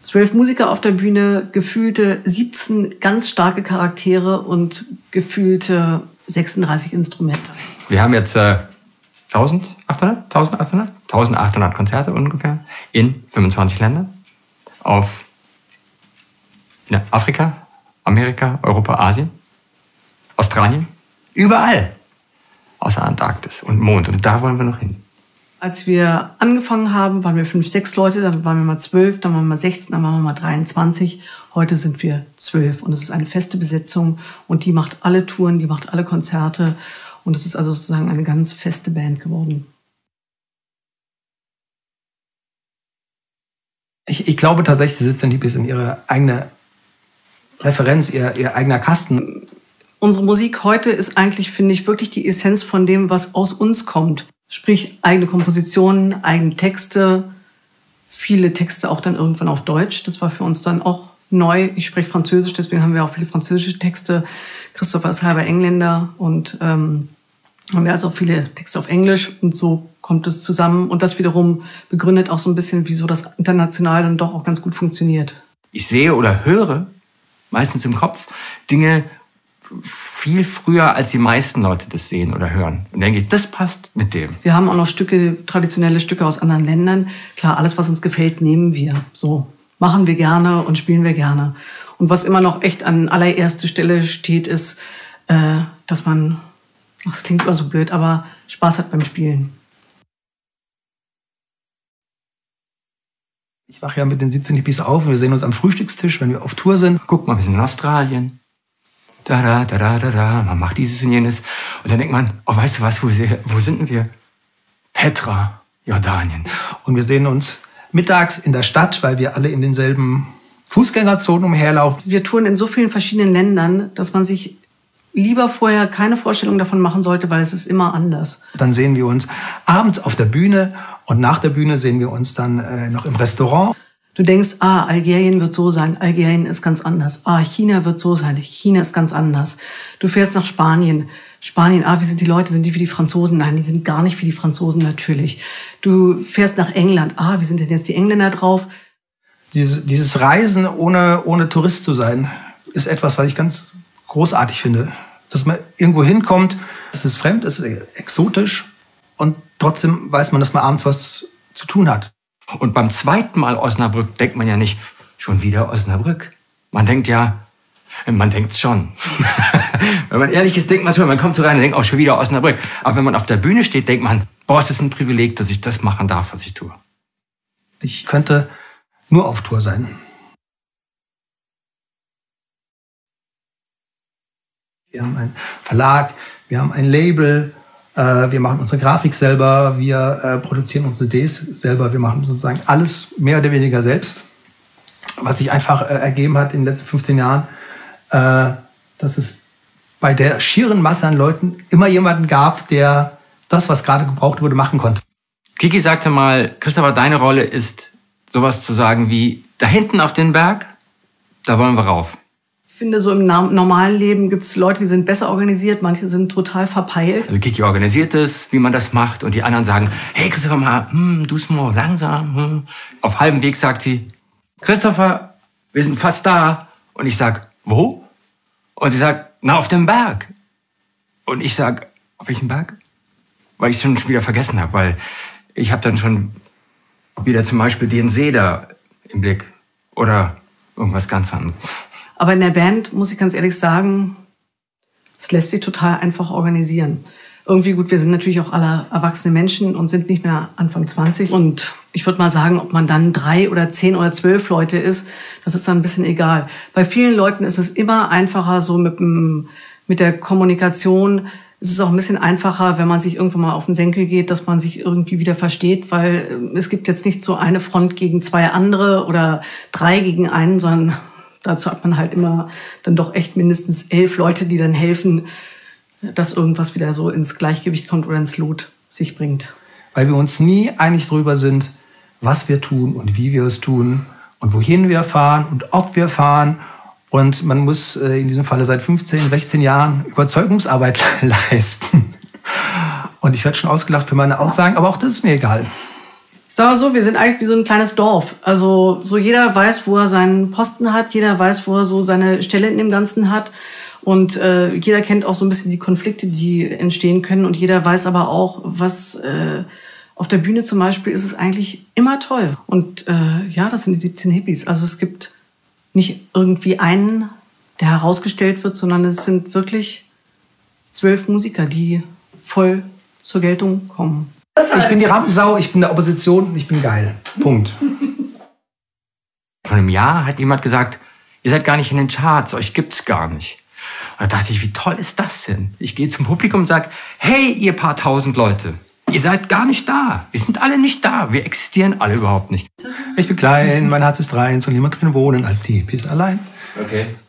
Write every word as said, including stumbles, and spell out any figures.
Zwölf Musiker auf der Bühne, gefühlte siebzehn ganz starke Charaktere und gefühlte sechsunddreißig Instrumente. Wir haben jetzt äh, eintausendachthundert, eintausendachthundert, eintausendachthundert Konzerte ungefähr in fünfundzwanzig Ländern. Auf ja, Afrika, Amerika, Europa, Asien, Australien. Überall. Außer Antarktis und Mond. Und da wollen wir noch hin. Als wir angefangen haben, waren wir fünf, sechs Leute, dann waren wir mal zwölf, dann waren wir mal sechzehn, dann waren wir mal dreiundzwanzig. Heute sind wir zwölf und es ist eine feste Besetzung und die macht alle Touren, die macht alle Konzerte und es ist also sozusagen eine ganz feste Band geworden. Ich, ich glaube tatsächlich, sie sitzen bis in ihre eigene Referenz, ihr, ihr eigener Kasten. Unsere Musik heute ist eigentlich, finde ich, wirklich die Essenz von dem, was aus uns kommt. Sprich, eigene Kompositionen, eigene Texte, viele Texte auch dann irgendwann auf Deutsch. Das war für uns dann auch neu. Ich spreche Französisch, deswegen haben wir auch viele französische Texte. Christopher ist halber Engländer und ähm, haben wir also auch viele Texte auf Englisch. Und so kommt es zusammen. Und das wiederum begründet auch so ein bisschen, wieso das international dann doch auch ganz gut funktioniert. Ich sehe oder höre, meistens im Kopf, Dinge viel früher, als die meisten Leute das sehen oder hören. Und denke ich, das passt mit dem. Wir haben auch noch Stücke, traditionelle Stücke aus anderen Ländern. Klar, alles, was uns gefällt, nehmen wir. So machen wir gerne und spielen wir gerne. Und was immer noch echt an allererster Stelle steht, ist, äh, dass man, ach, das klingt immer so blöd, aber Spaß hat beim Spielen. Ich wache ja mit den siebzehn Hippies auf und wir sehen uns am Frühstückstisch, wenn wir auf Tour sind. Guck mal, wir sind in Australien. Da, da, da, da, da, da. Man macht dieses und jenes. Und dann denkt man, oh, weißt du was, wo, wo sind denn wir? Petra, Jordanien. Und wir sehen uns mittags in der Stadt, weil wir alle in denselben Fußgängerzonen umherlaufen. Wir touren in so vielen verschiedenen Ländern, dass man sich lieber vorher keine Vorstellung davon machen sollte, weil es ist immer anders. Dann sehen wir uns abends auf der Bühne und nach der Bühne sehen wir uns dann äh, noch im Restaurant. Du denkst, ah, Algerien wird so sein, Algerien ist ganz anders. Ah, China wird so sein, China ist ganz anders. Du fährst nach Spanien. Spanien, ah, wie sind die Leute? Sind die wie die Franzosen? Nein, die sind gar nicht wie die Franzosen, natürlich. Du fährst nach England. Ah, wie sind denn jetzt die Engländer drauf? Dieses, dieses Reisen ohne, ohne Tourist zu sein, ist etwas, was ich ganz großartig finde. Dass man irgendwo hinkommt, es ist fremd, es ist exotisch und trotzdem weiß man, dass man abends was zu tun hat. Und beim zweiten Mal Osnabrück denkt man ja nicht, schon wieder Osnabrück. Man denkt ja, man denkt's schon. Wenn man ehrlich ist, denkt man so, man kommt so rein und denkt auch schon wieder Osnabrück. Aber wenn man auf der Bühne steht, denkt man, boah, es ist ein Privileg, dass ich das machen darf, was ich tue. Ich könnte nur auf Tour sein. Wir haben einen Verlag, wir haben ein Label, wir machen unsere Grafik selber, wir äh, produzieren unsere C Ds selber, wir machen sozusagen alles mehr oder weniger selbst. Was sich einfach äh, ergeben hat in den letzten fünfzehn Jahren, äh, dass es bei der schieren Masse an Leuten immer jemanden gab, der das, was gerade gebraucht wurde, machen konnte. Kiki sagte mal, Christopher, deine Rolle ist, sowas zu sagen wie, da hinten auf den Berg, da wollen wir rauf. Ich finde, so im normalen Leben gibt es Leute, die sind besser organisiert, manche sind total verpeilt. Also Kiki organisiert es, wie man das macht, und die anderen sagen, hey Christopher, mal, hm, du mal langsam. Hm. Auf halbem Weg sagt sie, Christopher, wir sind fast da. Und ich sag, wo? Und sie sagt, na, auf dem Berg. Und ich sag, auf welchem Berg? Weil ich es schon wieder vergessen habe, weil ich habe dann schon wieder zum Beispiel den See da im Blick oder irgendwas ganz anderes. Aber in der Band, muss ich ganz ehrlich sagen, es lässt sich total einfach organisieren. Irgendwie gut, wir sind natürlich auch alle erwachsene Menschen und sind nicht mehr Anfang zwanzig. Und ich würde mal sagen, ob man dann drei oder zehn oder zwölf Leute ist, das ist dann ein bisschen egal. Bei vielen Leuten ist es immer einfacher, so mit, dem, mit der Kommunikation. Es ist auch ein bisschen einfacher, wenn man sich irgendwann mal auf den Senkel geht, dass man sich irgendwie wieder versteht, weil es gibt jetzt nicht so eine Front gegen zwei andere oder drei gegen einen, sondern dazu hat man halt immer dann doch echt mindestens elf Leute, die dann helfen, dass irgendwas wieder so ins Gleichgewicht kommt oder ins Lot sich bringt. Weil wir uns nie einig darüber sind, was wir tun und wie wir es tun und wohin wir fahren und ob wir fahren. Und man muss äh, in diesem Falle seit fünfzehn, sechzehn Jahren Überzeugungsarbeit leisten. Und ich werde schon ausgelacht für meine Aussagen, aber auch das ist mir egal. Sagen wir so, wir sind eigentlich wie so ein kleines Dorf. Also so jeder weiß, wo er seinen Posten hat, jeder weiß, wo er so seine Stelle in dem Ganzen hat. Und äh, jeder kennt auch so ein bisschen die Konflikte, die entstehen können. Und jeder weiß aber auch, was äh, auf der Bühne zum Beispiel ist es eigentlich immer toll. Und äh, ja, das sind die siebzehn Hippies. Also es gibt nicht irgendwie einen, der herausgestellt wird, sondern es sind wirklich zwölf Musiker, die voll zur Geltung kommen. Ich bin die Rampensau, ich bin der Opposition und ich bin geil. Punkt. Vor einem Jahr hat jemand gesagt, ihr seid gar nicht in den Charts, euch gibt's gar nicht. Und da dachte ich, wie toll ist das denn? Ich gehe zum Publikum und sage, hey, ihr paar tausend Leute, ihr seid gar nicht da. Wir sind alle nicht da. Wir existieren alle überhaupt nicht. Ich bin klein, mein Herz ist rein, soll niemand drin wohnen als die Hippies allein. Okay.